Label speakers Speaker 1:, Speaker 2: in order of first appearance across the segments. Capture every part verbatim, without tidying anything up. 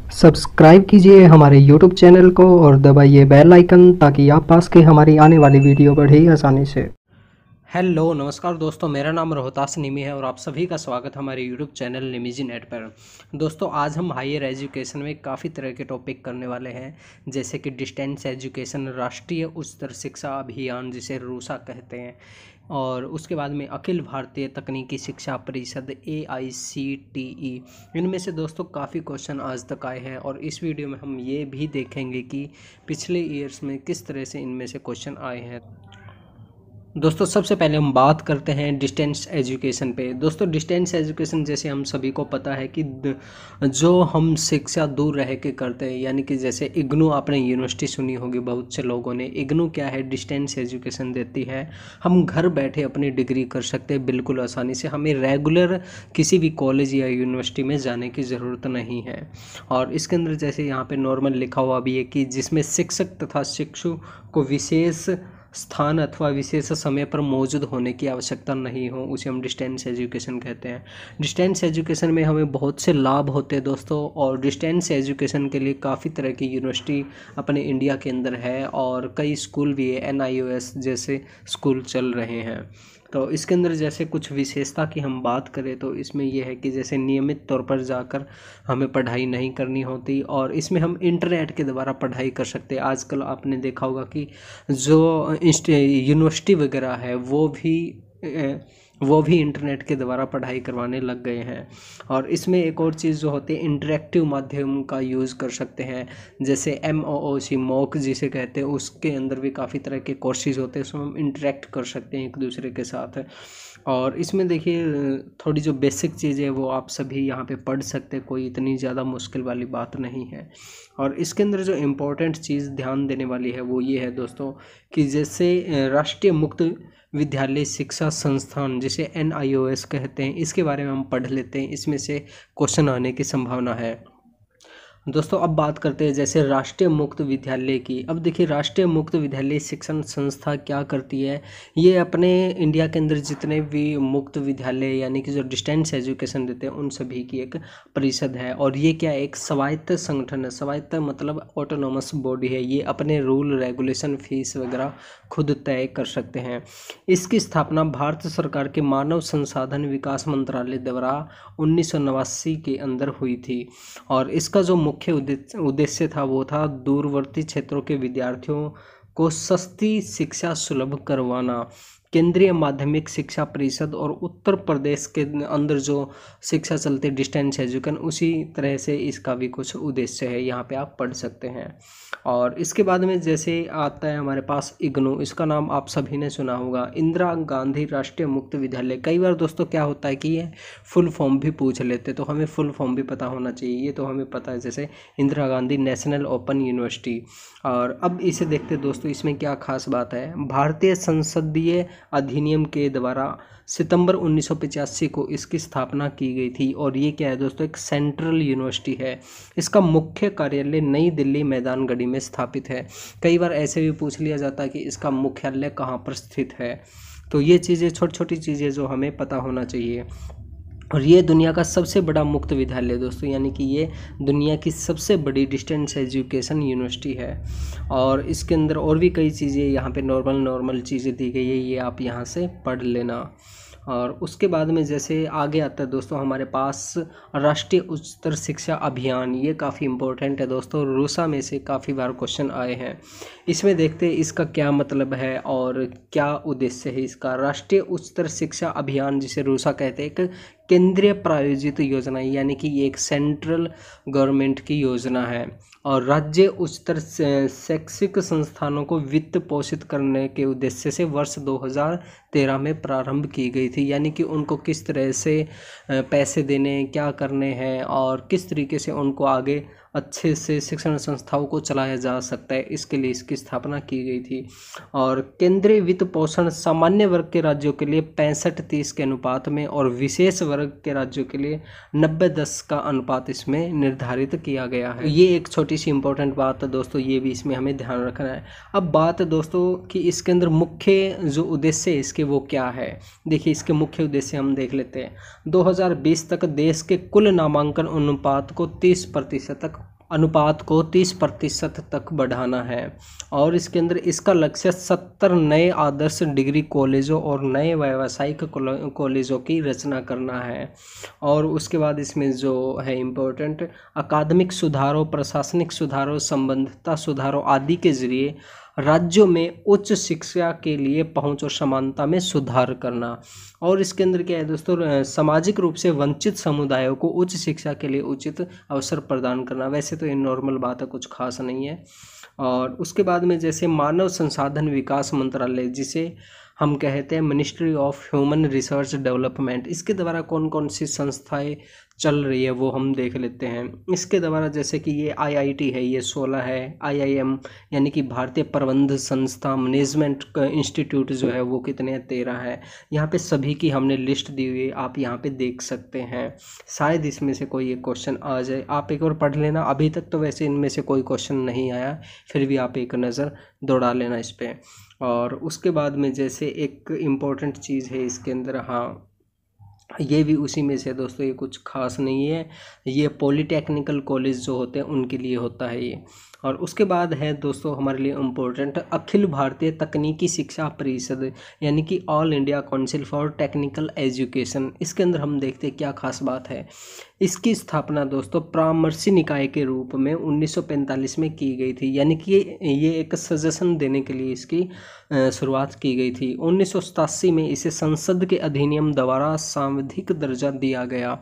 Speaker 1: Subscribe कीजिए हमारे YouTube channel को और दबाइए बेल आइकन ताकि आप पास के हमारी आने वाली वीडियो बढ़े आसानी से।
Speaker 2: हेलो नमस्कार दोस्तों, मेरा नाम रोहतास निमी है और आप सभी का स्वागत हमारे यूट्यूब चैनल निमीजी नेट पर। दोस्तों, आज हम हायर एजुकेशन में काफ़ी तरह के टॉपिक करने वाले हैं, जैसे कि डिस्टेंस एजुकेशन, राष्ट्रीय उच्चतर शिक्षा अभियान जिसे रूसा कहते हैं, और उसके बाद में अखिल भारतीय तकनीकी शिक्षा परिषद ए आई सी टी ई। इनमें से दोस्तों काफ़ी क्वेश्चन आज तक आए हैं और इस वीडियो में हम ये भी देखेंगे कि पिछले ईयर्स में किस तरह से इनमें से क्वेश्चन आए हैं। दोस्तों, सबसे पहले हम बात करते हैं डिस्टेंस एजुकेशन पे। दोस्तों, डिस्टेंस एजुकेशन जैसे हम सभी को पता है कि जो हम शिक्षा दूर रह के करते हैं, यानी कि जैसे इग्नू, आपने यूनिवर्सिटी सुनी होगी बहुत से लोगों ने। इग्नू क्या है? डिस्टेंस एजुकेशन देती है। हम घर बैठे अपनी डिग्री कर सकते हैं बिल्कुल आसानी से। हमें रेगुलर किसी भी कॉलेज या यूनिवर्सिटी में जाने की ज़रूरत नहीं है। और इसके अंदर जैसे यहाँ पे नॉर्मल लिखा हुआ भी है कि जिसमें शिक्षक तथा शिक्षु को विशेष स्थान अथवा विशेष समय पर मौजूद होने की आवश्यकता नहीं हो, उसे हम डिस्टेंस एजुकेशन कहते हैं। डिस्टेंस एजुकेशन में हमें बहुत से लाभ होते हैं दोस्तों, और डिस्टेंस एजुकेशन के लिए काफ़ी तरह की यूनिवर्सिटी अपने इंडिया के अंदर है और कई स्कूल भी है, एन आई ओ एस जैसे स्कूल चल रहे हैं। तो इसके अंदर जैसे कुछ विशेषता की हम बात करें तो इसमें यह है कि जैसे नियमित तौर पर जाकर हमें पढ़ाई नहीं करनी होती, और इसमें हम इंटरनेट के द्वारा पढ़ाई कर सकते हैं। आजकल आपने देखा होगा कि जो यूनिवर्सिटी वगैरह है वो भी वो भी इंटरनेट के द्वारा पढ़ाई करवाने लग गए हैं। और इसमें एक और चीज़ जो होती है, इंटरेक्टिव माध्यम का यूज़ कर सकते हैं, जैसे एम ओ ओ सी मॉक जिसे कहते हैं, उसके अंदर भी काफ़ी तरह के कोर्सेज होते हैं, उसमें हम इंटरेक्ट कर सकते हैं एक दूसरे के साथ। और इसमें देखिए थोड़ी जो बेसिक चीज़ें वो आप सभी यहाँ पे पढ़ सकते हैं, कोई इतनी ज़्यादा मुश्किल वाली बात नहीं है। और इसके अंदर जो इम्पोर्टेंट चीज़ ध्यान देने वाली है वो ये है दोस्तों कि जैसे राष्ट्रीय मुक्त विद्यालय शिक्षा संस्थान जिसे एन आई ओ एस कहते हैं, इसके बारे में हम पढ़ लेते हैं, इसमें से क्वेश्चन आने की संभावना है। दोस्तों, अब बात करते हैं जैसे राष्ट्रीय मुक्त विद्यालय की। अब देखिए, राष्ट्रीय मुक्त विद्यालय शिक्षण संस्था क्या करती है, ये अपने इंडिया के अंदर जितने भी मुक्त विद्यालय यानी कि जो डिस्टेंस एजुकेशन देते हैं उन सभी की एक परिषद है। और ये क्या, एक स्वायत्त संगठन है। स्वायत्त मतलब ऑटोनोमस बॉडी है। ये अपने रूल रेगुलेशन फीस वगैरह खुद तय कर सकते हैं। इसकी स्थापना भारत सरकार के मानव संसाधन विकास मंत्रालय द्वारा उन्नीस सौ नवासी के अंदर हुई थी। और इसका जो मुख्य उद्देश्य था वो था दूरवर्ती क्षेत्रों के विद्यार्थियों को सस्ती शिक्षा सुलभ करवाना। केंद्रीय माध्यमिक शिक्षा परिषद और उत्तर प्रदेश के अंदर जो शिक्षा चलती डिस्टेंस एजुकेशन, उसी तरह से इसका भी कुछ उद्देश्य है, यहाँ पे आप पढ़ सकते हैं। और इसके बाद में जैसे आता है हमारे पास इग्नू, इसका नाम आप सभी ने सुना होगा, इंदिरा गांधी राष्ट्रीय मुक्त विद्यालय। कई बार दोस्तों क्या होता है कि ये फुल फॉर्म भी पूछ लेते, तो हमें फुल फॉर्म भी पता होना चाहिए। ये तो हमें पता है, जैसे Indira Gandhi national open university. और अब इसे देखते दोस्तों, इसमें क्या खास बात है। भारतीय संसदीय अधिनियम के द्वारा सितंबर उन्नीस सौ पचासी को इसकी स्थापना की गई थी। और ये क्या है दोस्तों, एक सेंट्रल यूनिवर्सिटी है। इसका मुख्य कार्यालय नई दिल्ली मैदानगढ़ी में स्थापित है। कई बार ऐसे भी पूछ लिया जाता है कि इसका मुख्यालय कहाँ पर स्थित है। तो ये चीज़ें, छोटी छोटी चीज़ें जो हमें पता होना चाहिए। और ये दुनिया का सबसे बड़ा मुक्त विद्यालय दोस्तों, यानी कि ये दुनिया की सबसे बड़ी डिस्टेंस एजुकेशन यूनिवर्सिटी है। और इसके अंदर और भी कई चीज़ें यहाँ पे नॉर्मल नॉर्मल चीज़ें दी गई है, ये आप यहाँ से पढ़ लेना। और उसके बाद में जैसे आगे आता है दोस्तों हमारे पास राष्ट्रीय उच्चतर शिक्षा अभियान। ये काफ़ी इम्पोर्टेंट है दोस्तों, रूसा में से काफ़ी बार क्वेश्चन आए हैं। इसमें देखते हैं इसका क्या मतलब है और क्या उद्देश्य है इसका। राष्ट्रीय उच्चतर शिक्षा अभियान जिसे रूसा कहते हैं, एक केंद्रीय प्रायोजित योजना है, यानी कि ये एक सेंट्रल गवर्नमेंट की योजना है। और राज्य उच्चतर शैक्षिक संस्थानों को वित्त पोषित करने के उद्देश्य से वर्ष दो हज़ार तेरह में प्रारंभ की गई थी। यानी कि उनको किस तरह से पैसे देने, क्या करने हैं और किस तरीके से उनको आगे अच्छे से शिक्षण संस्थाओं को चलाया जा सकता है, इसके लिए इसकी स्थापना की गई थी। और केंद्रीय वित्त पोषण सामान्य वर्ग के राज्यों के लिए पैंसठ तीस के अनुपात में और विशेष वर्ग के राज्यों के लिए नब्बे दस का अनुपात इसमें निर्धारित किया गया है। ये एक छोटी सी इंपॉर्टेंट बात है दोस्तों, ये भी इसमें हमें ध्यान रखना है। अब बात है दोस्तों कि इसके अंदर मुख्य जो उद्देश्य है इसके वो क्या है। देखिए, इसके मुख्य उद्देश्य हम देख लेते हैं। दो हज़ार बीस तक देश के कुल नामांकन अनुपात को तीस प्रतिशत तक अनुपात को तीस प्रतिशत तक बढ़ाना है। और इसके अंदर इसका लक्ष्य सत्तर नए आदर्श डिग्री कॉलेजों और नए व्यावसायिक कॉलेजों की रचना करना है। और उसके बाद इसमें जो है इम्पोर्टेंट, अकादमिक सुधारों, प्रशासनिक सुधारों, संबद्धता सुधारों आदि के जरिए राज्यों में उच्च शिक्षा के लिए पहुंच और समानता में सुधार करना। और इसके अंदर क्या है दोस्तों, सामाजिक रूप से वंचित समुदायों को उच्च शिक्षा के लिए उचित अवसर प्रदान करना। वैसे तो ये नॉर्मल बात है, कुछ खास नहीं है। और उसके बाद में जैसे मानव संसाधन विकास मंत्रालय, जिसे हम कहते हैं ministry of human research development, इसके द्वारा कौन कौन सी संस्थाएं चल रही है वो हम देख लेते हैं। इसके द्वारा जैसे कि ये आईआईटी है, ये सोलह है, आईआईएम यानी कि भारतीय प्रबंध संस्था, मैनेजमेंट इंस्टीट्यूट जो है वो कितने हैं, तेरह है। यहाँ पे सभी की हमने लिस्ट दी हुई है, आप यहाँ पे देख सकते हैं। शायद इसमें से कोई एक क्वेश्चन आ जाए, आप एक बार पढ़ लेना। अभी तक तो वैसे इनमें से कोई क्वेश्चन नहीं आया, फिर भी आप एक नज़र दौड़ा लेना इस पर। और उसके बाद में जैसे एक इम्पॉर्टेंट चीज़ है इसके अंदर, हाँ ये भी उसी में से दोस्तों, ये कुछ खास नहीं है, ये पॉलिटेक्निकल कॉलेज जो होते हैं उनके लिए होता है ये। और उसके बाद है दोस्तों हमारे लिए इम्पोर्टेंट अखिल भारतीय तकनीकी शिक्षा परिषद, यानी कि all India council for technical education. इसके अंदर हम देखते हैं क्या खास बात है। इसकी स्थापना दोस्तों परामर्शी निकाय के रूप में उन्नीस सौ पैंतालीस में की गई थी, यानी कि ये एक सजेशन देने के लिए इसकी शुरुआत की गई थी। उन्नीस सौ सतासी में इसे संसद के अधिनियम द्वारा सांविधिक दर्जा दिया गया।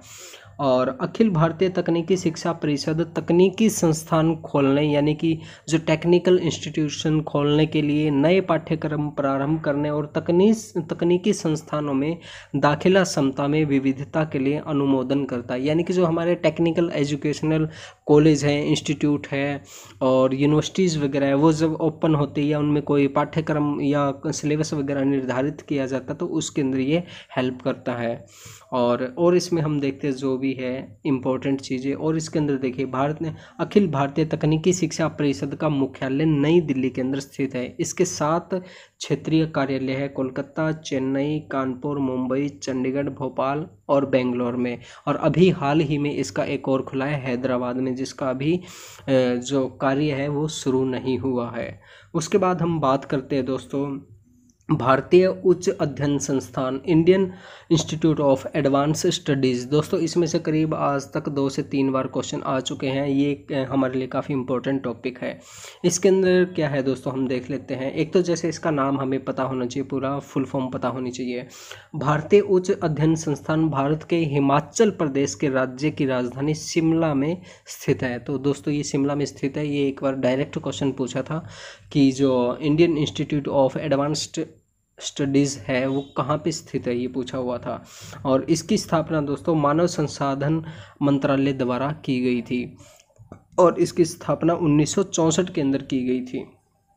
Speaker 2: और अखिल भारतीय तकनीकी शिक्षा परिषद तकनीकी संस्थान खोलने, यानी कि जो टेक्निकल इंस्टीट्यूशन खोलने के लिए नए पाठ्यक्रम प्रारंभ करने और तकनीक तकनीकी संस्थानों में दाखिला क्षमता में विविधता के लिए अनुमोदन करता है। यानी कि जो हमारे टेक्निकल एजुकेशनल कॉलेज हैं, इंस्टीट्यूट है और यूनिवर्सिटीज़ वगैरह है, वो जब ओपन होती है या उनमें कोई पाठ्यक्रम या सिलेबस वगैरह निर्धारित किया जाता है तो उसके अंदर ये हेल्प करता है। और और इसमें हम देखते हैं जो भी है इम्पोर्टेंट चीज़ें। और इसके अंदर देखिए, भारत ने अखिल भारतीय तकनीकी शिक्षा परिषद का मुख्यालय नई दिल्ली के अंदर स्थित है। इसके सात क्षेत्रीय कार्यालय है कोलकाता, चेन्नई, कानपुर, मुंबई, चंडीगढ़, भोपाल और बेंगलोर में। और अभी हाल ही में इसका एक और खुला है हैदराबाद में, जिसका अभी जो कार्य है वो शुरू नहीं हुआ है। उसके बाद हम बात करते हैं दोस्तों भारतीय उच्च अध्ययन संस्थान, Indian institute of advance studies. दोस्तों इसमें से करीब आज तक दो से तीन बार क्वेश्चन आ चुके हैं, ये हमारे लिए काफ़ी इंपॉर्टेंट टॉपिक है। इसके अंदर क्या है दोस्तों हम देख लेते हैं। एक तो जैसे इसका नाम हमें पता होना चाहिए, पूरा फुल फॉर्म पता होनी चाहिए। भारतीय उच्च अध्ययन संस्थान भारत के हिमाचल प्रदेश के राज्य की राजधानी शिमला में स्थित है। तो दोस्तों ये शिमला में स्थित है। ये एक बार डायरेक्ट क्वेश्चन पूछा था कि जो Indian institute of advanced studies है वो कहाँ पे स्थित है, ये पूछा हुआ था। और इसकी स्थापना दोस्तों मानव संसाधन मंत्रालय द्वारा की गई थी और इसकी स्थापना उन्नीस सौ चौंसठ के अंदर की गई थी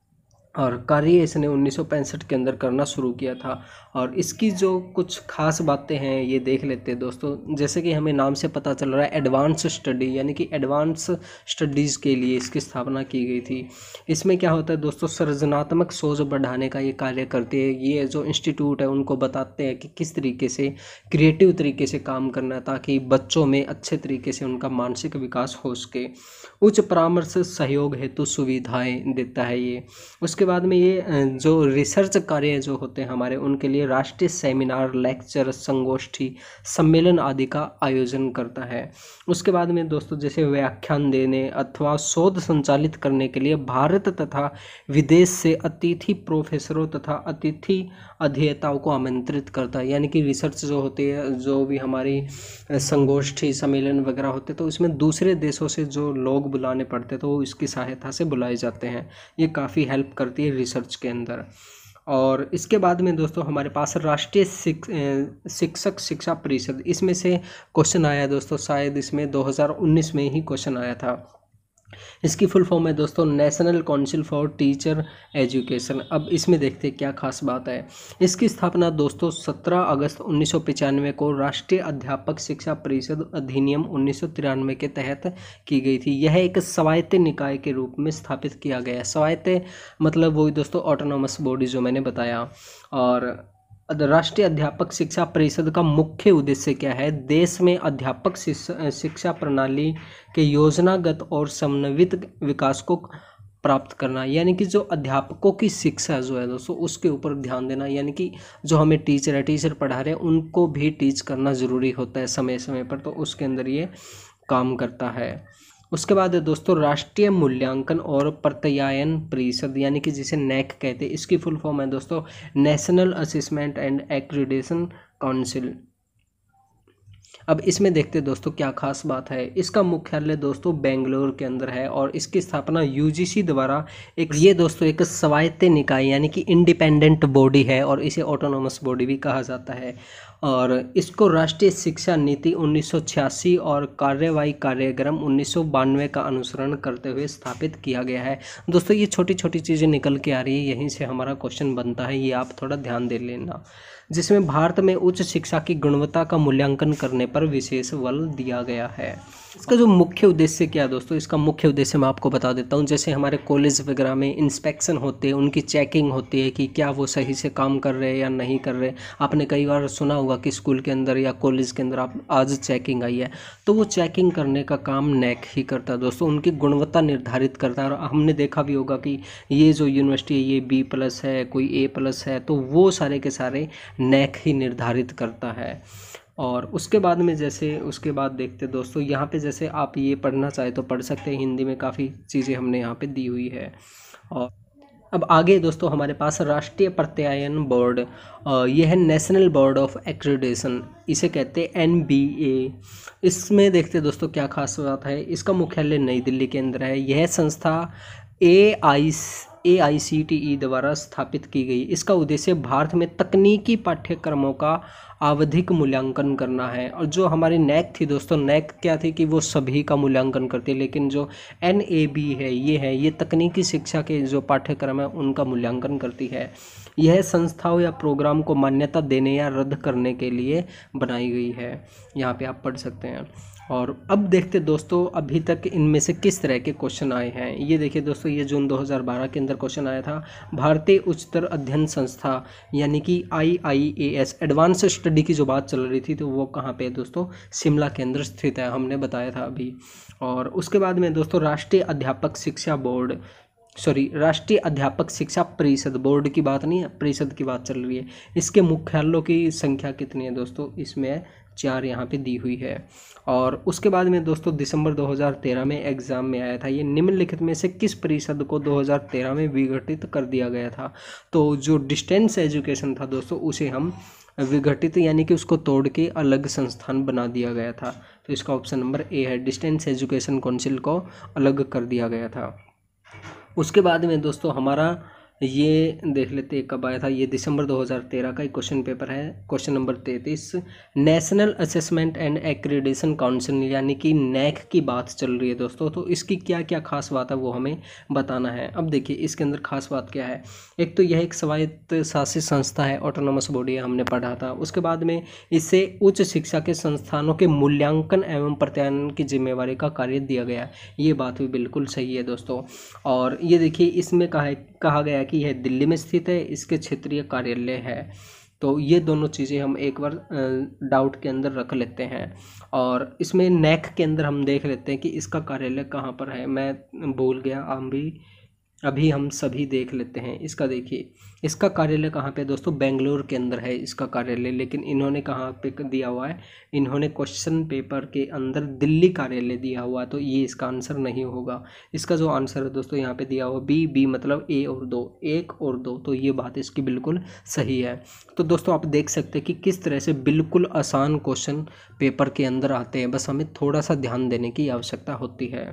Speaker 2: और कार्य इसने उन्नीस सौ पैंसठ के अंदर करना शुरू किया था। और इसकी जो कुछ खास बातें हैं ये देख लेते हैं दोस्तों। जैसे कि हमें नाम से पता चल रहा है एडवांस स्टडी, यानी कि एडवांस स्टडीज़ के लिए इसकी स्थापना की गई थी। इसमें क्या होता है दोस्तों, सृजनात्मक सोच बढ़ाने का ये कार्य करते हैं। ये जो इंस्टीट्यूट है उनको बताते हैं कि किस तरीके से क्रिएटिव तरीके से काम करना है ताकि बच्चों में अच्छे तरीके से उनका मानसिक विकास हो सके। उच्च परामर्श सहयोग हेतु सुविधाएँ देता है ये। उसके बाद में ये जो रिसर्च कार्य जो होते हैं हमारे, उनके लिए राष्ट्रीय सेमिनार, लेक्चर, संगोष्ठी, सम्मेलन आदि का आयोजन करता है। उसके बाद में दोस्तों जैसे व्याख्यान देने अथवा शोध संचालित करने के लिए भारत तथा विदेश से अतिथि प्रोफेसरों तथा अतिथि अध्येताओं को आमंत्रित करता है। यानी कि रिसर्च जो होती है, जो भी हमारी संगोष्ठी सम्मेलन वगैरह होते तो उसमें दूसरे देशों से जो लोग बुलाने पड़ते तो वो इसकी सहायता से बुलाए जाते हैं। ये काफ़ी हेल्प करती है रिसर्च के अंदर। और इसके बाद में दोस्तों हमारे पास राष्ट्रीय शिक्षक शिक्षा परिषद, इसमें से क्वेश्चन आया दोस्तों, शायद इसमें दो हज़ार उन्नीस में ही क्वेश्चन आया था। इसकी फुल फॉर्म है दोस्तों national council for teacher education. अब इसमें देखते हैं क्या खास बात है। इसकी स्थापना दोस्तों सत्रह अगस्त उन्नीस सौ पचानवे को राष्ट्रीय अध्यापक शिक्षा परिषद अधिनियम उन्नीस सौ तिरानवे के तहत की गई थी। यह एक स्वायत्त निकाय के रूप में स्थापित किया गया है। स्वायत्त मतलब वही दोस्तों ऑटोनॉमस बॉडी जो मैंने बताया। और राष्ट्रीय अध्यापक शिक्षा परिषद का मुख्य उद्देश्य क्या है? देश में अध्यापक शिक्षा प्रणाली के योजनागत और समन्वित विकास को प्राप्त करना, यानी कि जो अध्यापकों की शिक्षा जो है दोस्तों उसके ऊपर ध्यान देना, यानी कि जो हमें टीचर है टीचर पढ़ा रहे हैं उनको भी टीच करना ज़रूरी होता है समय समय पर, तो उसके अंदर ये काम करता है। उसके बाद है दोस्तों राष्ट्रीय मूल्यांकन और प्रत्यायन परिषद, यानी कि जिसे नैक कहते हैं, इसकी फुल फॉर्म है दोस्तों national assessment and accreditation council. अब इसमें देखते हैं दोस्तों क्या खास बात है। इसका मुख्यालय दोस्तों बेंगलोर के अंदर है और इसकी स्थापना यूजीसी द्वारा एक ये दोस्तों एक स्वायत्त निकाय यानी कि इंडिपेंडेंट बॉडी है और इसे ऑटोनोमस बॉडी भी कहा जाता है। और इसको राष्ट्रीय शिक्षा नीति उन्नीस सौ छियासी और कार्यवाही कार्यक्रम उन्नीस सौ बानवे का अनुसरण करते हुए स्थापित किया गया है। दोस्तों ये छोटी छोटी चीज़ें निकल के आ रही है, यहीं से हमारा क्वेश्चन बनता है, ये आप थोड़ा ध्यान दे लेना। जिसमें भारत में उच्च शिक्षा की गुणवत्ता का मूल्यांकन करने पर विशेष बल दिया गया है। इसका जो मुख्य उद्देश्य क्या है दोस्तों, इसका मुख्य उद्देश्य मैं आपको बता देता हूँ। जैसे हमारे कॉलेज वगैरह में इंस्पेक्शन होते हैं, उनकी चेकिंग होती है कि क्या वो सही से काम कर रहे हैं या नहीं कर रहे। आपने कई बार सुना होगा कि स्कूल के अंदर या कॉलेज के अंदर आप आज चेकिंग आई है, तो वो चेकिंग करने का काम नैक ही करता है दोस्तों, उनकी गुणवत्ता निर्धारित करता है। और हमने देखा भी होगा कि ये जो यूनिवर्सिटी है ये बी प्लस है, कोई ए प्लस है, तो वो सारे के सारे नैक ही निर्धारित करता है। और उसके बाद में जैसे उसके बाद देखते दोस्तों यहाँ पे जैसे आप ये पढ़ना चाहे तो पढ़ सकते हैं, हिंदी में काफ़ी चीज़ें हमने यहाँ पे दी हुई है। और अब आगे दोस्तों हमारे पास राष्ट्रीय प्रत्यायन बोर्ड, यह है नेशनल बोर्ड ऑफ एक्रीडेशन, इसे कहते हैं एन बी ए। इसमें देखते दोस्तों क्या खास बात है। इसका मुख्यालय नई दिल्ली के अंदर है। यह संस्था ए आई ए आई सी टी ई द्वारा स्थापित की गई। इसका उद्देश्य भारत में तकनीकी पाठ्यक्रमों का आवधिक मूल्यांकन करना है। और जो हमारी नैक थी दोस्तों, नैक क्या थी कि वो सभी का मूल्यांकन करती है, लेकिन जो एन ए बी है ये है ये तकनीकी शिक्षा के जो पाठ्यक्रम है उनका मूल्यांकन करती है। यह संस्थाओं या प्रोग्राम को मान्यता देने या रद्द करने के लिए बनाई गई है। यहाँ पे आप पढ़ सकते हैं। और अब देखते दोस्तों अभी तक इनमें से किस तरह के क्वेश्चन आए हैं। ये देखिए दोस्तों, ये जून दो हज़ार बारह के अंदर क्वेश्चन आया था। भारतीय उच्चतर अध्ययन संस्था यानी कि I I A S advance study की जो बात चल रही थी, तो वो कहाँ पे है दोस्तों, शिमला के अंदर स्थित है, हमने बताया था अभी। और उसके बाद में दोस्तों राष्ट्रीय अध्यापक शिक्षा बोर्ड सॉरी राष्ट्रीय अध्यापक शिक्षा परिषद, बोर्ड की बात नहीं है, परिषद की बात चल रही है। इसके मुख्यालयों की संख्या कितनी है दोस्तों, इसमें चार यहाँ पे दी हुई है। और उसके बाद में दोस्तों दिसंबर दो हज़ार तेरह में एग्ज़ाम में आया था, ये निम्नलिखित में से किस परिषद को दो हज़ार तेरह में विघटित कर दिया गया था। तो जो डिस्टेंस एजुकेशन था दोस्तों उसे हम विघटित यानी कि उसको तोड़ के अलग संस्थान बना दिया गया था। तो इसका ऑप्शन नंबर ए है, डिस्टेंस एजुकेशन काउंसिल को अलग कर दिया गया था। उसके बाद में दोस्तों हमारा ये देख लेते हैं कब आया था। ये दिसंबर दो हज़ार तेरह का एक क्वेश्चन पेपर है, क्वेश्चन नंबर तैंतीस। National assessment and accreditation council यानी कि नैक की बात चल रही है दोस्तों, तो इसकी क्या क्या खास बात है वो हमें बताना है। अब देखिए इसके अंदर खास बात क्या है। एक तो यह एक स्वायत्त शासित संस्था है, ऑटोनोमस बॉडी है, हमने पढ़ा था। उसके बाद में इससे उच्च शिक्षा के संस्थानों के मूल्यांकन एवं प्रत्यायन की जिम्मेवारी का कार्य दिया गया। ये बात भी बिल्कुल सही है दोस्तों। और ये देखिए इसमें कहा है कहा गया कि यह दिल्ली में स्थित है, इसके क्षेत्रीय कार्यालय है। तो ये दोनों चीज़ें हम एक बार डाउट के अंदर रख लेते हैं। और इसमें नैक के अंदर हम देख लेते हैं कि इसका कार्यालय कहाँ पर है, मैं भूल गया, हम भी अभी हम सभी देख लेते हैं। इसका देखिए इसका कार्यालय कहाँ पे दोस्तों, बेंगलोर के अंदर है इसका कार्यालय, लेकिन इन्होंने कहाँ पे दिया हुआ है, इन्होंने क्वेश्चन पेपर के अंदर दिल्ली कार्यालय दिया हुआ, तो ये इसका आंसर नहीं होगा। इसका जो आंसर है दोस्तों यहाँ पे दिया हुआ बी बी मतलब ए और दो, एक और दो, तो ये बात इसकी बिल्कुल सही है। तो दोस्तों आप देख सकते हैं कि किस तरह से बिल्कुल आसान क्वेश्चन पेपर के अंदर आते हैं, बस हमें थोड़ा सा ध्यान देने की आवश्यकता होती है।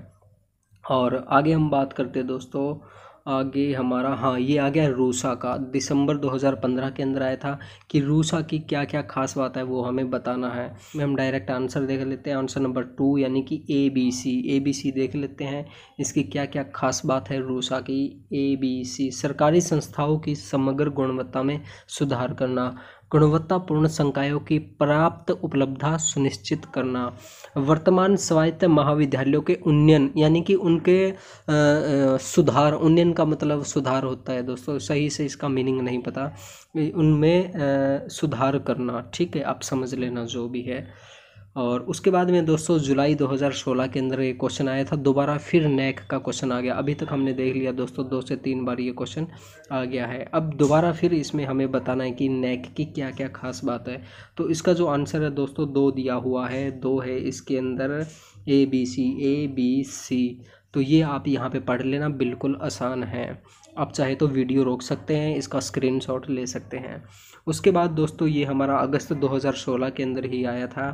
Speaker 2: और आगे हम बात करते हैं दोस्तों, आगे हमारा हाँ ये आ गया रूसा का, दिसंबर दो हज़ार पंद्रह के अंदर आया था कि रूसा की क्या क्या खास बात है वो हमें बताना है। में हम डायरेक्ट आंसर देख लेते हैं, आंसर नंबर टू यानी कि A B C. A B C देख लेते हैं इसकी क्या क्या खास बात है रूसा की। ए बी सी सरकारी संस्थाओं की समग्र गुणवत्ता में सुधार करना, गुणवत्तापूर्ण संकायों की प्राप्त उपलब्धता सुनिश्चित करना, वर्तमान स्वायत्त महाविद्यालयों के उन्नयन यानी कि उनके आ, आ, सुधार, उन्नयन का मतलब सुधार होता है दोस्तों, सही से इसका मीनिंग नहीं पता, उनमें आ, सुधार करना, ठीक है, आप समझ लेना जो भी है। और उसके बाद में दोस्तों जुलाई दो हज़ार सोलह के अंदर ये क्वेश्चन आया था, दोबारा फिर नेक का क्वेश्चन आ गया। अभी तक हमने देख लिया दोस्तों दो से तीन बार ये क्वेश्चन आ गया है, अब दोबारा फिर इसमें हमें बताना है कि नेक की क्या क्या खास बात है। तो इसका जो आंसर है दोस्तों दो दिया हुआ है, दो है इसके अंदर A B C, A B C, तो ये आप यहाँ पे पढ़ लेना, बिल्कुल आसान है। आप चाहे तो वीडियो रोक सकते हैं, इसका स्क्रीनशॉट ले सकते हैं। उसके बाद दोस्तों ये हमारा अगस्त दो हज़ार सोलह के अंदर ही आया था।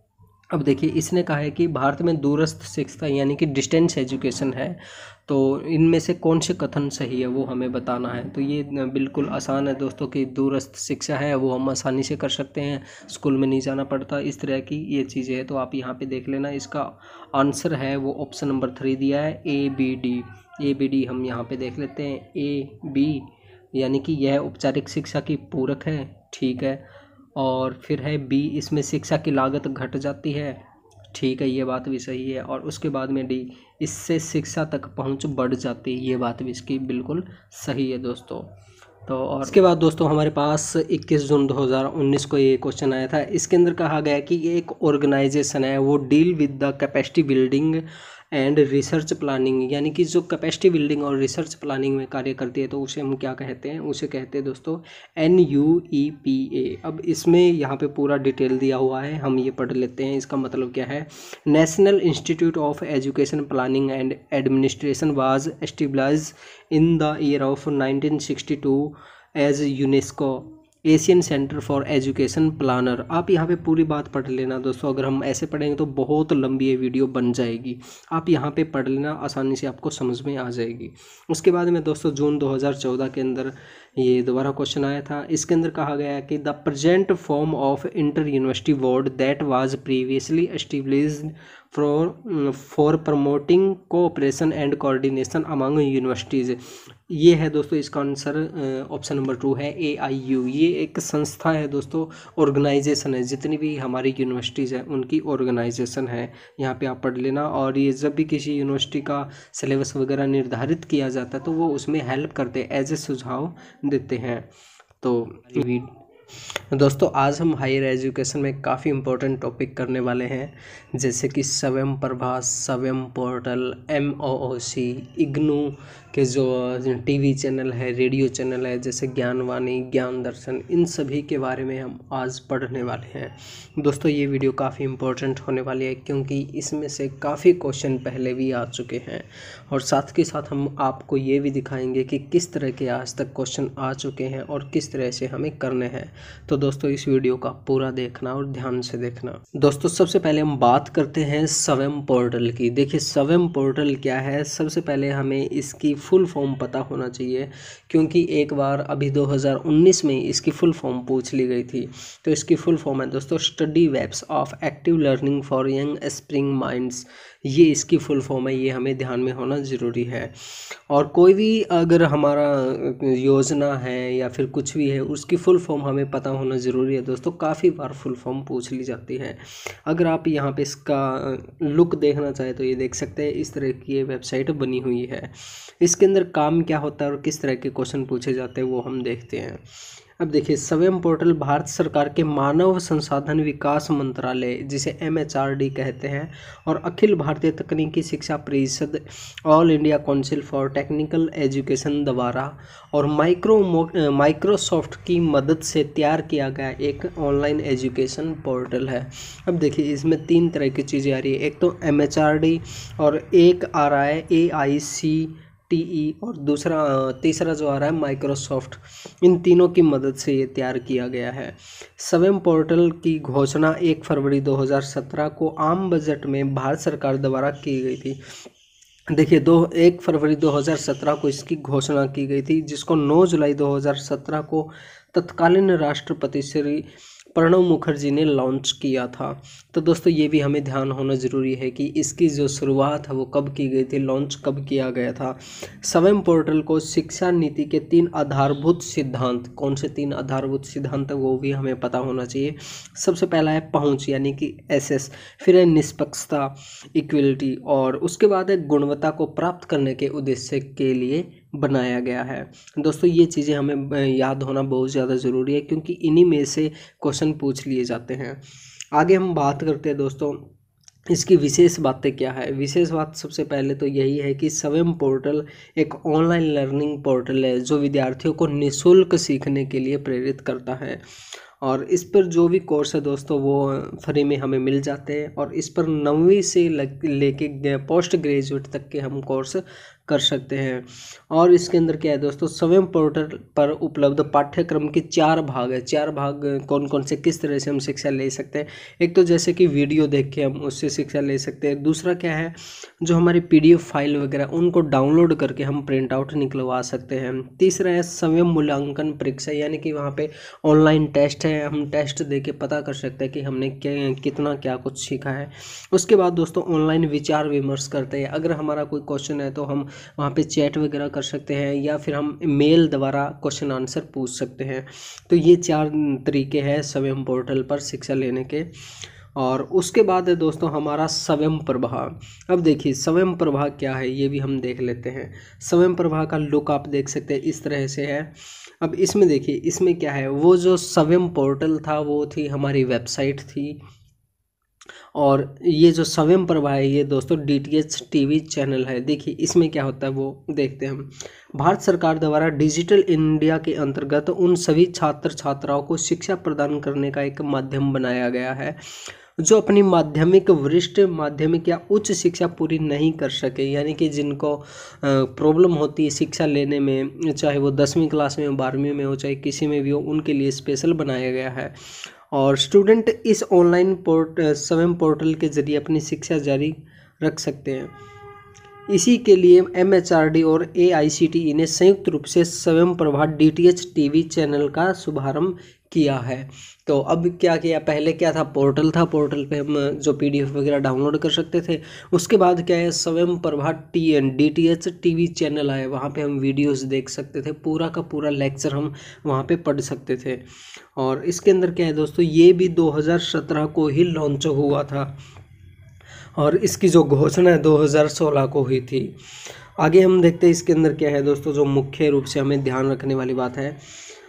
Speaker 2: अब देखिए इसने कहा है कि भारत में दूरस्थ शिक्षा यानी कि डिस्टेंस एजुकेशन है, तो इनमें से कौन से कथन सही है वो हमें बताना है। तो ये बिल्कुल आसान है दोस्तों कि दूरस्थ शिक्षा है वो हम आसानी से कर सकते हैं, स्कूल में नहीं जाना पड़ता, इस तरह की ये चीज़ें हैं। तो आप यहाँ पे देख लेना, इसका आंसर है वो ऑप्शन नंबर थ्री दिया है, A B D. A B D हम यहाँ पे देख लेते हैं, ए बी यानी कि यह औपचारिक शिक्षा की पूरक है, ठीक है। और फिर है बी, इसमें शिक्षा की लागत घट जाती है, ठीक है, ये बात भी सही है। और उसके बाद में डी, इससे शिक्षा तक पहुंच बढ़ जाती है, ये बात भी इसकी बिल्कुल सही है दोस्तों। तो और इसके बाद दोस्तों हमारे पास इक्कीस जून दो हज़ार उन्नीस को ये क्वेश्चन आया था। इसके अंदर कहा गया कि एक ऑर्गेनाइजेशन है वो deal with the capacity building and research planning, यानी कि जो कैपेसिटी बिल्डिंग और रिसर्च प्लानिंग में कार्य करती है, तो उसे हम क्या कहते हैं, उसे कहते हैं दोस्तों N U E P A. अब इसमें यहाँ पे पूरा डिटेल दिया हुआ है, हम ये पढ़ लेते हैं। इसका मतलब क्या है, national institute of education planning and administration was established in the year of nineteen sixty two as UNESCO Asian centre for education planner. आप यहाँ पे पूरी बात पढ़ लेना दोस्तों, अगर हम ऐसे पढ़ेंगे तो बहुत लंबी ये वीडियो बन जाएगी, आप यहाँ पे पढ़ लेना, आसानी से आपको समझ में आ जाएगी। उसके बाद में दोस्तों जून दो हज़ार चौदह के अंदर ये दोबारा क्वेश्चन आया था। इसके अंदर कहा गया है कि the present form of inter university board that was previously established for for promoting cooperation and coordination among universities, ये है दोस्तों इसका आंसर ऑप्शन नंबर टू है, ए आई यू। ये एक संस्था है दोस्तों, ऑर्गेनाइजेशन है, जितनी भी हमारी यूनिवर्सिटीज़ हैं उनकी ऑर्गेनाइजेशन है, यहाँ पे आप पढ़ लेना। और ये जब भी किसी यूनिवर्सिटी का सिलेबस वगैरह निर्धारित किया जाता है तो वो उसमें हेल्प करते हैं, एज ए सुझाव देते हैं। तो दोस्तों आज हम हायर एजुकेशन में काफ़ी इम्पोर्टेंट टॉपिक करने वाले हैं, जैसे कि Swayam Prabha, Swayam portal, M O O C, IGNOU के जो टीवी चैनल है, रेडियो चैनल है, जैसे ज्ञानवाणी, ज्ञान दर्शन, इन सभी के बारे में हम आज पढ़ने वाले हैं। दोस्तों ये वीडियो काफ़ी इम्पोर्टेंट होने वाली है क्योंकि इसमें से काफ़ी क्वेश्चन पहले भी आ चुके हैं, और साथ के साथ हम आपको ये भी दिखाएंगे कि किस तरह के आज तक क्वेश्चन आ चुके हैं और किस तरह से हमें करने हैं। तो दोस्तों इस वीडियो का पूरा देखना और ध्यान से देखना। दोस्तों सबसे पहले हम बात करते हैं स्वयं पोर्टल की। देखिए स्वयं पोर्टल क्या है, सबसे पहले हमें इसकी फुल फॉर्म पता होना चाहिए, क्योंकि एक बार अभी दो हज़ार उन्नीस में इसकी फुल फॉर्म पूछ ली गई थी। तो इसकी फुल फॉर्म है दोस्तों study webs of active learning for young spring minds, ये इसकी फुल फॉर्म है, ये हमें ध्यान में होना ज़रूरी है। और कोई भी अगर हमारा योजना है या फिर कुछ भी है उसकी फुल फॉर्म हमें पता होना ज़रूरी है दोस्तों, काफ़ी बार फुल फॉर्म पूछ ली जाती है। अगर आप यहाँ पे इसका लुक देखना चाहे तो ये देख सकते हैं, इस तरह की ये वेबसाइट बनी हुई है। इसके अंदर काम क्या होता है और किस तरह के क्वेश्चन पूछे जाते हैं वो हम देखते हैं। अब देखिए स्वयं पोर्टल भारत सरकार के मानव संसाधन विकास मंत्रालय, जिसे एम एच आर डी कहते हैं, और अखिल भारतीय तकनीकी शिक्षा परिषद, all India council for technical education द्वारा और माइक्रो माइक्रोसॉफ्ट की मदद से तैयार किया गया एक ऑनलाइन एजुकेशन पोर्टल है। अब देखिए इसमें तीन तरह की चीज़ें आ रही है, एक तो एम एच आर डी और एक आ रहा है ए आई सी टी ई और दूसरा तीसरा जो आ रहा है माइक्रोसॉफ्ट। इन तीनों की मदद से ये तैयार किया गया है। स्वयं पोर्टल की घोषणा एक फरवरी दो हज़ार सत्रह को आम बजट में भारत सरकार द्वारा की गई थी। देखिए दो एक फरवरी दो हज़ार सत्रह को इसकी घोषणा की गई थी, जिसको नौ जुलाई दो हज़ार सत्रह को तत्कालीन राष्ट्रपति श्री प्रणब मुखर्जी ने लॉन्च किया था। तो दोस्तों ये भी हमें ध्यान होना ज़रूरी है कि इसकी जो शुरुआत है वो कब की गई थी, लॉन्च कब किया गया था। स्वयं पोर्टल को शिक्षा नीति के तीन आधारभूत सिद्धांत, कौन से तीन आधारभूत सिद्धांत है वो भी हमें पता होना चाहिए। सबसे पहला है पहुंच यानी कि एसेस, फिर है निष्पक्षता इक्वलिटी, और उसके बाद है गुणवत्ता को प्राप्त करने के उद्देश्य के लिए बनाया गया है। दोस्तों ये चीज़ें हमें याद होना बहुत ज़्यादा ज़रूरी है क्योंकि इन्हीं में से क्वेश्चन पूछ लिए जाते हैं। आगे हम बात करते हैं दोस्तों इसकी विशेष बातें क्या है। विशेष बात सबसे पहले तो यही है कि स्वयं पोर्टल एक ऑनलाइन लर्निंग पोर्टल है जो विद्यार्थियों को निःशुल्क सीखने के लिए प्रेरित करता है, और इस पर जो भी कोर्स है दोस्तों वो फ्री में हमें मिल जाते हैं, और इस पर नौवीं से लेके पोस्ट ग्रेजुएट तक के हम कोर्स कर सकते हैं। और इसके अंदर क्या है दोस्तों, स्वयं पोर्टल पर उपलब्ध पाठ्यक्रम के चार भाग है। चार भाग कौन कौन से, किस तरह से हम शिक्षा ले सकते हैं। एक तो जैसे कि वीडियो देख के हम उससे शिक्षा ले सकते हैं। दूसरा क्या है, जो हमारी पीडीएफ फाइल वगैरह उनको डाउनलोड करके हम प्रिंट आउट निकलवा सकते हैं। तीसरा है स्वयं मूल्यांकन परीक्षा, यानी कि वहाँ पे ऑनलाइन टेस्ट है, हम टेस्ट दे के पता कर सकते हैं कि हमने क्या कितना क्या कुछ सीखा है। उसके बाद दोस्तों ऑनलाइन विचार विमर्श करते हैं। अगर हमारा कोई क्वेश्चन है तो हम वहाँ पे चैट वगैरह कर सकते हैं, या फिर हम मेल द्वारा क्वेश्चन आंसर पूछ सकते हैं। तो ये चार तरीके हैं स्वयं पोर्टल पर शिक्षा लेने के। और उसके बाद है दोस्तों हमारा स्वयं प्रभा। अब देखिए स्वयं प्रभा क्या है ये भी हम देख लेते हैं। स्वयं प्रभा का लुक आप देख सकते हैं इस तरह से है। अब इसमें देखिए इसमें क्या है, वो जो स्वयं पोर्टल था वो थी हमारी वेबसाइट थी, और ये जो स्वयं प्रभा है ये दोस्तों डीटीएच टीवी चैनल है। देखिए इसमें क्या होता है वो देखते हैं हम। भारत सरकार द्वारा डिजिटल इंडिया के अंतर्गत उन सभी छात्र छात्राओं को शिक्षा प्रदान करने का एक माध्यम बनाया गया है जो अपनी माध्यमिक, वरिष्ठ माध्यमिक या उच्च शिक्षा पूरी नहीं कर सके, यानी कि जिनको प्रॉब्लम होती है शिक्षा लेने में, चाहे वो दसवीं क्लास में हो, बारहवीं में हो, चाहे किसी में भी हो, उनके लिए स्पेशल बनाया गया है। और स्टूडेंट इस ऑनलाइन पोर्ट स्वयं पोर्टल के जरिए अपनी शिक्षा जारी रख सकते हैं। इसी के लिए एमएचआरडी और एआईसीटीई ने संयुक्त रूप से स्वयं प्रभा डीटीएच टीवी चैनल का शुभारंभ किया है। तो अब क्या किया, पहले क्या था, पोर्टल था, पोर्टल पे हम जो पीडीएफ वगैरह डाउनलोड कर सकते थे। उसके बाद क्या है, Swayam Prabha T N DTH TV channel आए, वहाँ पे हम वीडियोस देख सकते थे, पूरा का पूरा लेक्चर हम वहाँ पे पढ़ सकते थे। और इसके अंदर क्या है दोस्तों, ये भी दो हज़ार सत्रह को ही लॉन्च हुआ था, और इसकी जो घोषणा दो हज़ार सोलह को हुई थी। आगे हम देखते हैं इसके अंदर क्या है दोस्तों, जो मुख्य रूप से हमें ध्यान रखने वाली बात है,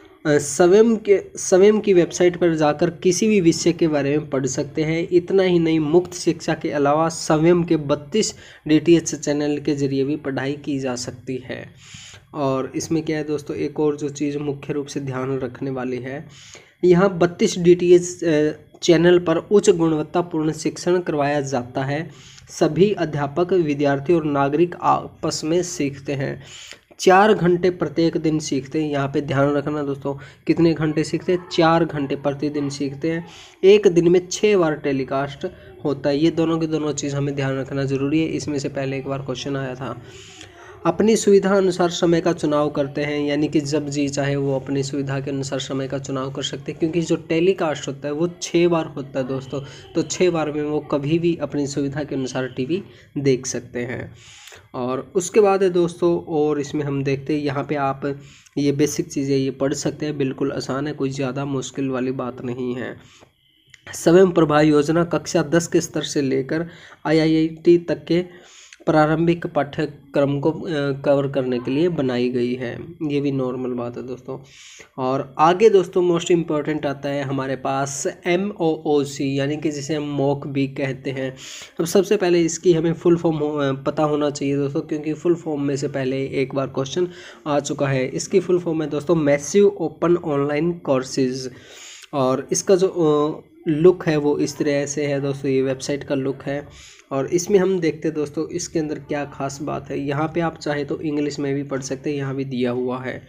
Speaker 2: स्वयं के स्वयं की वेबसाइट पर जाकर किसी भी विषय के बारे में पढ़ सकते हैं। इतना ही नहीं, मुक्त शिक्षा के अलावा स्वयं के बत्तीस डीटीएच चैनल के जरिए भी पढ़ाई की जा सकती है। और इसमें क्या है दोस्तों, एक और जो चीज़ मुख्य रूप से ध्यान रखने वाली है, यहाँ बत्तीस डीटीएच चैनल पर उच्च गुणवत्तापूर्ण शिक्षण करवाया जाता है। सभी अध्यापक, विद्यार्थी और नागरिक आपस में सीखते हैं। चार घंटे प्रत्येक दिन सीखते हैं। यहाँ पे ध्यान रखना दोस्तों, कितने घंटे सीखते हैं, चार घंटे प्रतिदिन सीखते हैं। एक दिन में छः बार टेलीकास्ट होता है। ये दोनों की दोनों चीज़ हमें ध्यान रखना ज़रूरी है। इसमें से पहले एक बार क्वेश्चन आया था। अपनी सुविधा अनुसार समय का चुनाव करते हैं, यानी कि जब जी चाहे वो अपनी सुविधा के अनुसार समय का चुनाव कर सकते हैं, क्योंकि जो टेलीकास्ट होता है वो छः बार होता है दोस्तों। तो छः बार में वो कभी भी अपनी सुविधा के अनुसार टीवी देख सकते हैं। और उसके बाद है दोस्तों, और इसमें हम देखते हैं यहाँ पे आप ये बेसिक चीज़ें ये पढ़ सकते हैं, बिल्कुल आसान है, कोई ज़्यादा मुश्किल वाली बात नहीं है। स्वयं प्रभा योजना कक्षा दस के स्तर से लेकर आईआईटी तक के प्रारंभिक पाठ्यक्रम को कवर करने के लिए बनाई गई है। ये भी नॉर्मल बात है दोस्तों। और आगे दोस्तों मोस्ट इम्पॉर्टेंट आता है हमारे पास एम ओ ओ सी, यानी कि जिसे हम मॉक भी कहते हैं। अब सबसे पहले इसकी हमें फुल फॉर्म पता होना चाहिए दोस्तों, क्योंकि फुल फॉर्म में से पहले एक बार क्वेश्चन आ चुका है। इसकी फुल फॉर्म है दोस्तों मैसिव ओपन ऑनलाइन कोर्सेज। और इसका जो लुक है वो इस तरह से है दोस्तों, ये वेबसाइट का लुक है। और इसमें हम देखते हैं दोस्तों इसके अंदर क्या खास बात है। यहाँ पे आप चाहे तो इंग्लिश में भी पढ़ सकते हैं, यहाँ भी दिया हुआ है।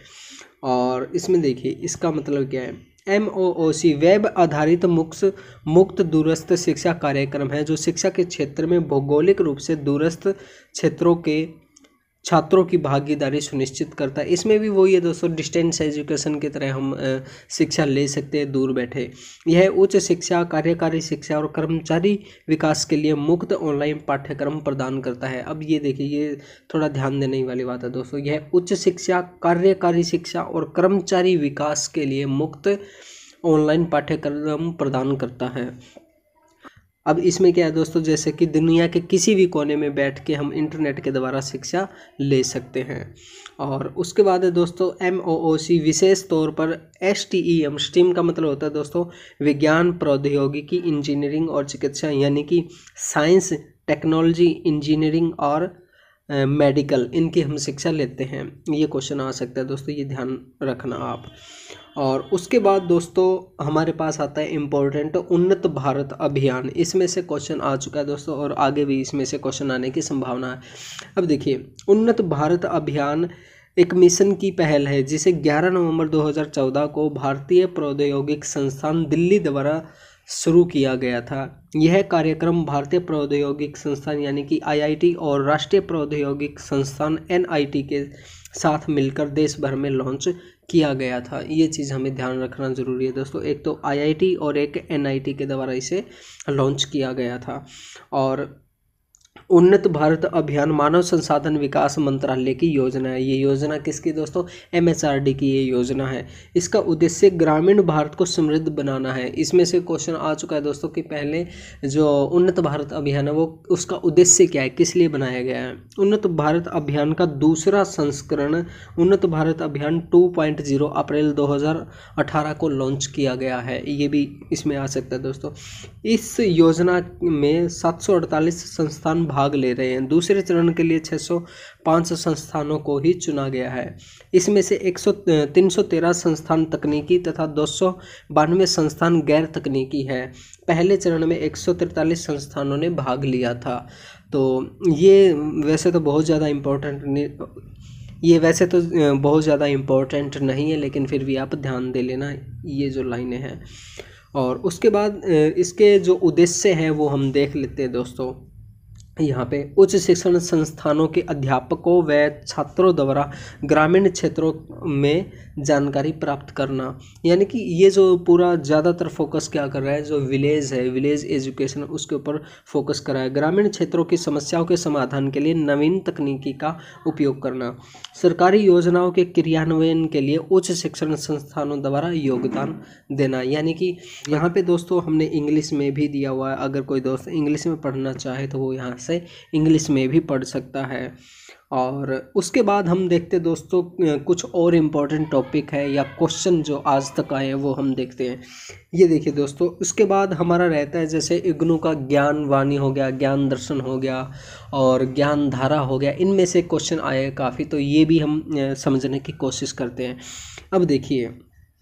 Speaker 2: और इसमें देखिए इसका मतलब क्या है, एम ओ ओ सी वेब आधारित मुक्त मुक्त दूरस्थ शिक्षा कार्यक्रम है जो शिक्षा के क्षेत्र में भौगोलिक रूप से दूरस्थ क्षेत्रों के छात्रों की भागीदारी सुनिश्चित करता है। इसमें भी वही है दोस्तों, डिस्टेंस एजुकेशन की तरह हम अ, शिक्षा ले सकते हैं दूर बैठे। यह उच्च शिक्षा, कार्यकारी शिक्षा और कर्मचारी विकास के लिए मुफ्त ऑनलाइन पाठ्यक्रम प्रदान करता है। अब ये देखिए, ये थोड़ा ध्यान देने वाली बात है दोस्तों। यह उच्च शिक्षा, कार्यकारी शिक्षा और कर्मचारी विकास के लिए मुफ्त ऑनलाइन पाठ्यक्रम प्रदान करता है। अब इसमें क्या है दोस्तों, जैसे कि दुनिया के किसी भी कोने में बैठ के हम इंटरनेट के द्वारा शिक्षा ले सकते हैं। और उसके बाद है दोस्तों एम ओ ओ सी, विशेष तौर पर S T E M, STEM का मतलब होता है दोस्तों विज्ञान, प्रौद्योगिकी, इंजीनियरिंग और चिकित्सा, यानी कि साइंस, टेक्नोलॉजी, इंजीनियरिंग और मेडिकल, इनकी हम शिक्षा लेते हैं। ये क्वेश्चन आ सकता है दोस्तों, ये ध्यान रखना आप। और उसके बाद दोस्तों हमारे पास आता है इम्पोर्टेंट उन्नत भारत अभियान। इसमें से क्वेश्चन आ चुका है दोस्तों, और आगे भी इसमें से क्वेश्चन आने की संभावना है। अब देखिए, उन्नत भारत अभियान एक मिशन की पहल है जिसे ग्यारह नवंबर दो हज़ार चौदह को भारतीय प्रौद्योगिक संस्थान दिल्ली द्वारा शुरू किया गया था। यह कार्यक्रम भारतीय प्रौद्योगिक संस्थान यानी कि आई आई टी और राष्ट्रीय प्रौद्योगिक संस्थान एन आई टी के साथ मिलकर देश भर में लॉन्च किया गया था। ये चीज़ हमें ध्यान रखना ज़रूरी है दोस्तों। एक तो आई आई टी और एक एन आई टी के द्वारा इसे लॉन्च किया गया था। और उन्नत भारत अभियान मानव संसाधन विकास मंत्रालय की योजना है। ये योजना किसकी दोस्तों? एम एच आर डी की ये योजना है। इसका उद्देश्य ग्रामीण भारत को समृद्ध बनाना है। इसमें से क्वेश्चन आ चुका है दोस्तों कि पहले जो उन्नत भारत अभियान है वो उसका उद्देश्य क्या है, किस लिए बनाया गया है। उन्नत भारत अभियान का दूसरा संस्करण उन्नत भारत अभियान टू पॉइंट ज़ीरो अप्रैल दो हज़ार अठारह को लॉन्च किया गया है। ये भी इसमें आ सकता है दोस्तों। इस योजना में सात सौ अड़तालीस संस्थान भाग ले रहे हैं। दूसरे चरण के लिए छह सौ पाँच संस्थानों को ही चुना गया है। इसमें से एक सौ तीन सौ तेरह संस्थान तकनीकी तथा दो सौ बानवे संस्थान गैर तकनीकी है। पहले चरण में एक सौ तैंतालीस संस्थानों ने भाग लिया था। तो ये वैसे तो बहुत ज़्यादा इम्पोर्टेंट नहीं ये वैसे तो बहुत ज़्यादा इम्पोर्टेंट नहीं है, लेकिन फिर भी आप ध्यान दे लेना ये जो लाइनें हैं। और उसके बाद इसके जो उद्देश्य हैं वो हम देख लेते हैं दोस्तों। यहाँ पे उच्च शिक्षण संस्थानों के अध्यापकों व छात्रों द्वारा ग्रामीण क्षेत्रों में जानकारी प्राप्त करना, यानी कि ये जो पूरा ज़्यादातर फोकस क्या कर रहा है, जो विलेज है, विलेज एजुकेशन, उसके ऊपर फोकस कर रहा है। ग्रामीण क्षेत्रों की समस्याओं के समाधान के लिए नवीन तकनीकी का उपयोग करना, सरकारी योजनाओं के क्रियान्वयन के लिए उच्च शिक्षण संस्थानों द्वारा योगदान देना। यानी कि यहाँ पे दोस्तों हमने इंग्लिश में भी दिया हुआ है, अगर कोई दोस्त इंग्लिश में पढ़ना चाहे तो वो यहाँ से इंग्लिश में भी पढ़ सकता है। और उसके बाद हम देखते दोस्तों कुछ और इम्पोर्टेंट टॉपिक है या क्वेश्चन जो आज तक आए हैं वो हम देखते हैं। ये देखिए दोस्तों, उसके बाद हमारा रहता है जैसे इग्नू का ज्ञान वाणी हो गया, ज्ञान दर्शन हो गया और ज्ञान धारा हो गया। इनमें से क्वेश्चन आए हैं काफ़ी, तो ये भी हम समझने की कोशिश करते हैं। अब देखिए,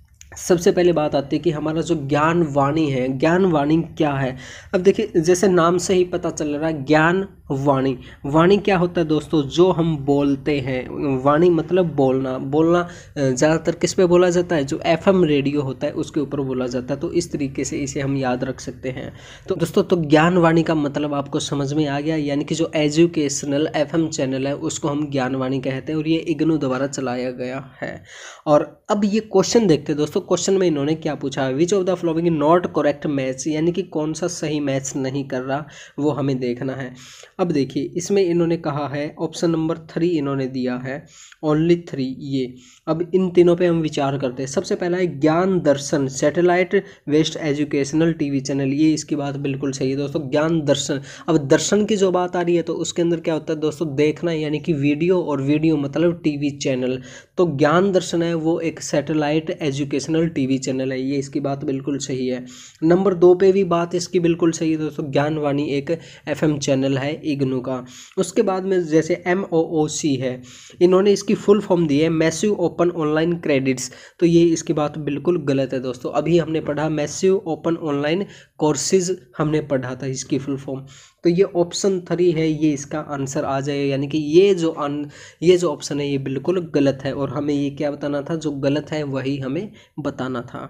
Speaker 2: सबसे पहले बात आती है कि हमारा जो ज्ञान वाणी है, ज्ञान वाणी क्या है। अब देखिए, जैसे नाम से ही पता चल रहा है, ज्ञान वाणी। वाणी क्या होता है दोस्तों? जो हम बोलते हैं। वाणी मतलब बोलना। बोलना ज़्यादातर किस पे बोला जाता है? जो एफ एम रेडियो होता है उसके ऊपर बोला जाता है। तो इस तरीके से इसे हम याद रख सकते हैं। तो दोस्तों, तो ज्ञान वाणी का मतलब आपको समझ में आ गया, यानी कि जो एजुकेशनल एफ एम चैनल है उसको हम ज्ञान वाणी कहते हैं और ये इग्नू द्वारा चलाया गया है। और अब ये क्वेश्चन देखते हैं दोस्तों। क्वेश्चन में इन्होंने क्या पूछा है? Which of the following not correct match, यानी कि कौन सा सही मैच नहीं कर रहा, वो हमें देखना है। अब देखिए, इसमें इन्होंने कहा है ऑप्शन नंबर थ्री इन्होंने दिया है, ओनली थ्री। ये अब इन तीनों पे हम विचार करते हैं। सबसे पहला है Gyan Darshan satellite based educational TV channel. ये इसकी बात बिल्कुल सही है दोस्तों, ज्ञान दर्शन। अब दर्शन की जो बात आ रही है तो उसके अंदर क्या होता है दोस्तों? देखना, यानी कि वीडियो, और वीडियो मतलब टीवी चैनल। तो ज्ञान दर्शन है वो एक सैटेलाइट एजुकेशनल टीवी चैनल है, ये इसकी बात बिल्कुल सही है। नंबर दो पे भी बात इसकी बिल्कुल सही है दोस्तों, ज्ञानवाणी एक एफ एम चैनल है इग्नू का। उसके बाद में जैसे एम ओ ओ सी है, इन्होंने इसकी फुल फॉर्म दी है मैसिव ओपन ऑनलाइन क्रेडिट्स। तो ये इसकी बात बिल्कुल गलत है दोस्तों। अभी हमने पढ़ा मैसिव ओपन ऑनलाइन कोर्सेज, हमने पढ़ा था इसकी फुल फॉर्म। तो ये ऑप्शन थ्री है, ये इसका आंसर आ जाएगा, यानी कि ये जो अन ये जो ऑप्शन है ये बिल्कुल गलत है। और हमें ये क्या बताना था? जो गलत है वही हमें बताना था।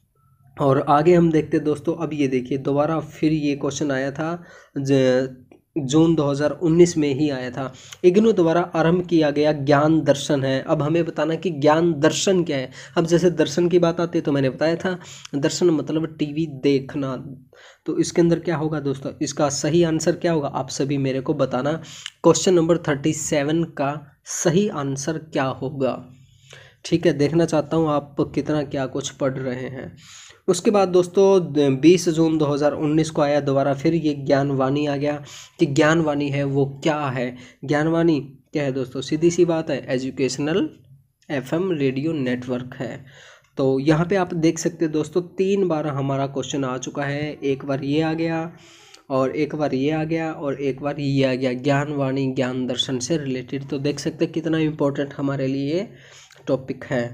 Speaker 2: और आगे हम देखते दोस्तों। अब ये देखिए, दोबारा फिर ये क्वेश्चन आया था जून दो हज़ार उन्नीस में ही आया था। इग्नू द्वारा आरंभ किया गया ज्ञान दर्शन है। अब हमें बताना कि ज्ञान दर्शन क्या है। अब जैसे दर्शन की बात आती है तो मैंने बताया था दर्शन मतलब टीवी देखना। तो इसके अंदर क्या होगा दोस्तों, इसका सही आंसर क्या होगा आप सभी मेरे को बताना। क्वेश्चन नंबर थर्टी सेवन का सही आंसर क्या होगा, ठीक है। देखना चाहता हूँ आप कितना क्या कुछ पढ़ रहे हैं। उसके बाद दोस्तों बीस जून दो हज़ार उन्नीस को आया दोबारा फिर ये ज्ञानवाणी आ गया कि ज्ञानवाणी है वो क्या है। ज्ञानवाणी क्या है दोस्तों, सीधी सी बात है एजुकेशनल एफएम रेडियो नेटवर्क है। तो यहाँ पे आप देख सकते हैं दोस्तों तीन बार हमारा क्वेश्चन आ चुका है। एक बार ये आ गया और एक बार ये आ गया और एक बार ये आ गया, ज्ञानवाणी ज्ञान दर्शन से रिलेटेड। तो देख सकते हैं कितना इम्पोर्टेंट हमारे लिए टॉपिक है।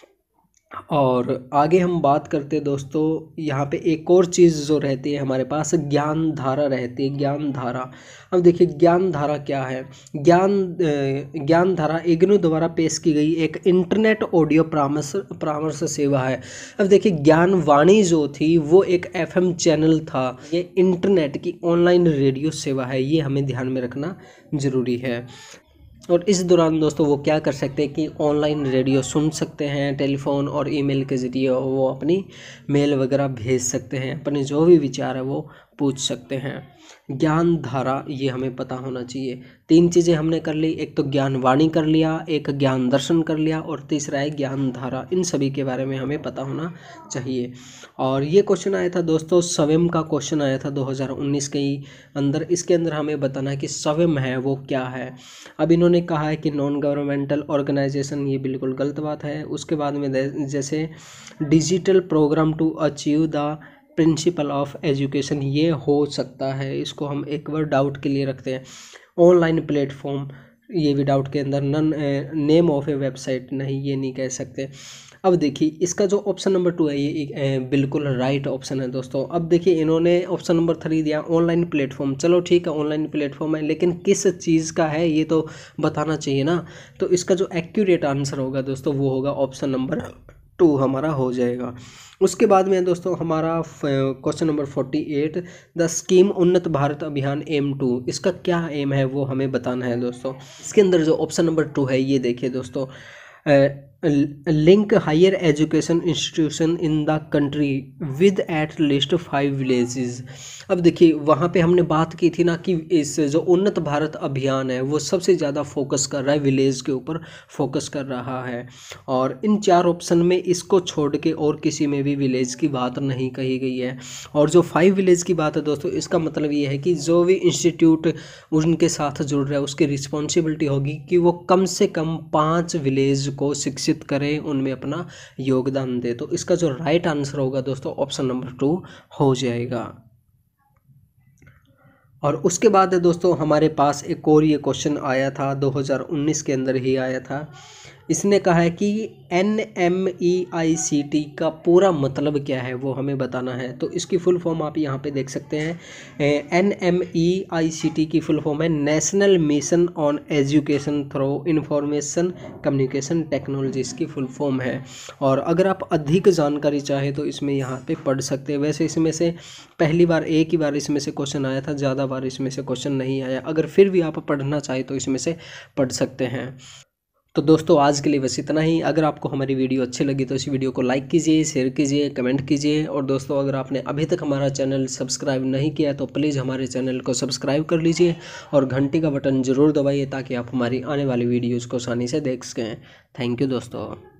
Speaker 2: और आगे हम बात करते हैं दोस्तों, यहाँ पे एक और चीज़ जो रहती है हमारे पास ज्ञान धारा रहती है। ज्ञान धारा, अब देखिए ज्ञान धारा क्या है। ज्ञान ज्ञान धारा इग्नू द्वारा पेश की गई एक इंटरनेट ऑडियो परामर्श परामर्श सेवा है। अब देखिए ज्ञानवाणी जो थी वो एक एफएम चैनल था, ये इंटरनेट की ऑनलाइन रेडियो सेवा है, ये हमें ध्यान में रखना ज़रूरी है। और इस दौरान दोस्तों वो क्या कर सकते हैं कि ऑनलाइन रेडियो सुन सकते हैं, टेलीफोन और ईमेल के ज़रिए वो अपनी मेल वगैरह भेज सकते हैं, अपने जो भी विचार है वो पूछ सकते हैं। ज्ञान धारा ये हमें पता होना चाहिए। तीन चीज़ें हमने कर ली, एक तो ज्ञानवाणी कर लिया, एक ज्ञान दर्शन कर लिया और तीसरा है ज्ञान धारा। इन सभी के बारे में हमें पता होना चाहिए। और ये क्वेश्चन आया था दोस्तों स्वयं का क्वेश्चन आया था दो हज़ार उन्नीस के ही अंदर। इसके अंदर हमें बताना है कि स्वयं है वो क्या है। अब इन्होंने कहा है कि नॉन गवर्नमेंटल ऑर्गेनाइजेशन, ये बिल्कुल गलत बात है। उसके बाद में जैसे digital programme to achieve the principle of education, ये हो सकता है, इसको हम एक बार डाउट के लिए रखते हैं। ऑनलाइन प्लेटफॉर्म, ये भी डाउट के अंदर। None name of a website, नहीं ये नहीं कह सकते। अब देखिए इसका जो ऑप्शन नंबर टू है ये ए, बिल्कुल राइट ऑप्शन है दोस्तों। अब देखिए इन्होंने ऑप्शन नंबर थ्री दिया ऑनलाइन प्लेटफॉर्म, चलो ठीक है ऑनलाइन प्लेटफॉर्म है, लेकिन किस चीज़ का है ये तो बताना चाहिए ना। तो इसका जो एक्यूरेट आंसर होगा दोस्तों वो होगा ऑप्शन नंबर टू हमारा हो जाएगा। उसके बाद में दोस्तों हमारा question number forty eight, the scheme Unnat Bharat अभियान एम टू, इसका क्या एम है वो हमें बताना है दोस्तों। इसके अंदर जो ऑप्शन नंबर टू है ये देखिए दोस्तों, link higher education institution in the country with at least five villages. अब देखिए वहाँ पे हमने बात की थी ना कि इस जो उन्नत भारत अभियान है वो सबसे ज़्यादा फोकस कर रहा है, विलेज के ऊपर फोकस कर रहा है। और इन चार ऑप्शन में इसको छोड़ के और किसी में भी विलेज की बात नहीं कही गई है। और जो फाइव विलेज की बात है दोस्तों, इसका मतलब ये है कि जो भी इंस्टीट्यूट उनके साथ जुड़ रहा है उसकी रिस्पॉन्सिबिलिटी होगी कि वो कम से कम पाँच विलेज को शिक्षित करें, उनमें अपना योगदान दे। तो इसका जो राइट आंसर होगा दोस्तों ऑप्शन नंबर टू हो जाएगा। और उसके बाद है दोस्तों हमारे पास एक और ये क्वेश्चन आया था दो हज़ार उन्नीस के अंदर ही आया था। इसने कहा है कि N M E I C T का पूरा मतलब क्या है वो हमें बताना है। तो इसकी फुल फॉर्म आप यहाँ पे देख सकते हैं। N M E I C T की फुल फॉर्म है national mission on education through information communication technology, इसकी फुल फॉर्म है। और अगर आप अधिक जानकारी चाहें तो इसमें यहाँ पे पढ़ सकते हैं। वैसे इसमें से पहली बार एक ही बार इसमें से क्वेश्चन आया था, ज़्यादा बार इसमें से क्वेश्चन नहीं आया। अगर फिर भी आप पढ़ना चाहें तो इसमें से पढ़ सकते हैं। तो दोस्तों आज के लिए बस इतना ही। अगर आपको हमारी वीडियो अच्छी लगी तो इस वीडियो को लाइक कीजिए, शेयर कीजिए, कमेंट कीजिए। और दोस्तों अगर आपने अभी तक हमारा चैनल सब्सक्राइब नहीं किया तो प्लीज़ हमारे चैनल को सब्सक्राइब कर लीजिए और घंटी का बटन ज़रूर दबाइए ताकि आप हमारी आने वाली वीडियोज़ को आसानी से देख सकें। थैंक यू दोस्तों।